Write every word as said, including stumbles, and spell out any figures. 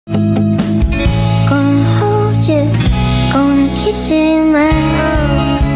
Gonna hold you, gonna kiss you in my arms.